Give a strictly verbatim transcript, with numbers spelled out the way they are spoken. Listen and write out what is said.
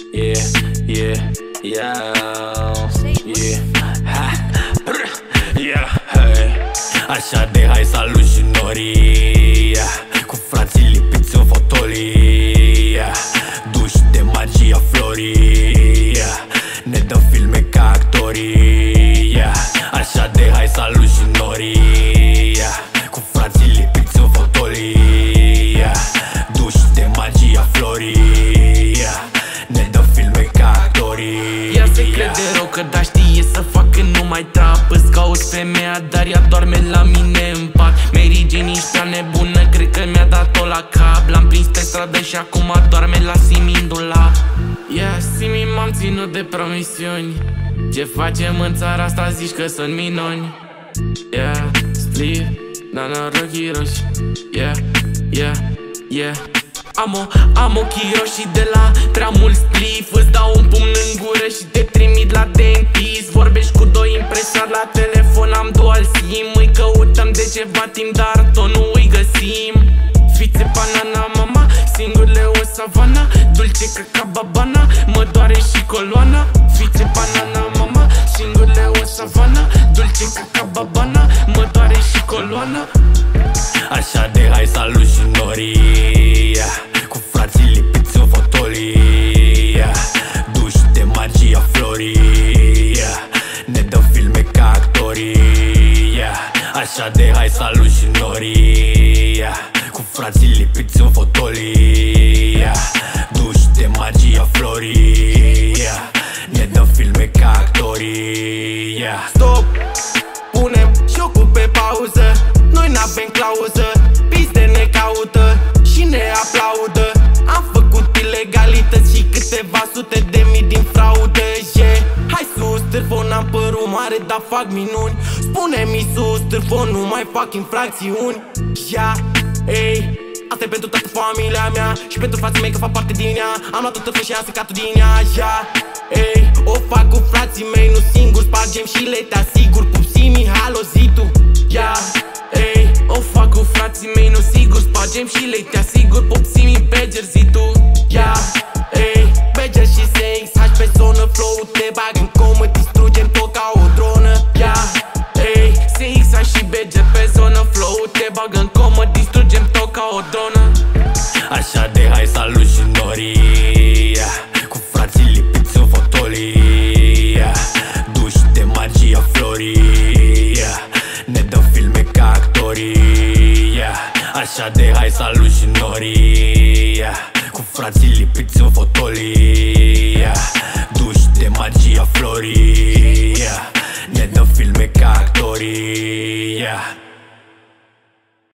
Yeah, yeah, yeah, yeah, ha, brr, yeah, hey. Așa de hai salut și norii, cu frații lipiți în fotolii, duși de magia florii, ne dăm filme ca actorii. Așa de hai salut și norii, cu frații lipiți în fotolii, duși de magia florii, ne dăm filme ca actorii. Ea se crede rău că da știe să facă numai trap. Îți cauți femeia, dar ea doarme la mine în pat. Mary Jane ești prea nebună, cred că mi-a dat-o la cap. L-am prins pe stradă și acum doarme la Simi în dulap. Yeah, Simi, m-am ținut de promisiuni. Ce facem în țara asta, zici că sunt minuni. Yeah, spliff, norochii roși. Yeah, yeah, yeah. Am, o, am ochii roșii de la prea mult spliff. Îți dau un pumn în gură și te trimit la dentist. Vorbești cu doi impresari la telefon, am dual sim. Îi căutăm de ceva timp, dar tot nu îi găsim. Fițe, banana, mama, singurile o savana. Dulce ca cababana, mă doare și coloana. Fițe, banana, mama, singurile o savana. Dulce ca cababana, mă doare și coloana. Așa de hai salut și norii, cu frații lipiți în fotolii, duși de magia florii, ne dăm filme ca actorii. Așa de hai salut și norii, cu frații lipiți în fotolii, duși de magia florii, ne dăm filme ca actorii. Stop! Punem jocul pe pauză, noi n-avem clauză. Piste ne caută și ne aplaudă. Am făcut ilegalități și câteva sute de mii din fraudă. Yeah. Hai sus, târfon, am părul mare, dar fac minuni. Spune-mi sus, târfon, nu mai fac infracțiuni. Yeah. Ei, asta e pentru toată familia mea și pentru frații mei că fac parte din ea. Am luat-o târfon și am secat-o din ea. Yeah. Ei, o fac cu frații mei, nu singur. Spargem și le te asigur. Pup Simi, halo, zi tu. Yeah. Ei, o fac cu frații mei, nu sigur. Spargem și le te asigur. Pup Simi, Badger, zi tu. Yeah. Ei, Badger și S X H pe zonă. Flow te bag în comă, distrugem tot ca o dronă. Yeah. Ei, S X H și Badger pe zonă. Flow te bag în comă, distrugem tot ca o dronă. Așa de hai salut și norii, cu frații lipiți în fotolii, duși de magia florii, ne dăm filme ca actorii. Așa de hai salut și norii, cu frații lipiți în fotolii, duși de magia florii, ne dăm filme ca actorii.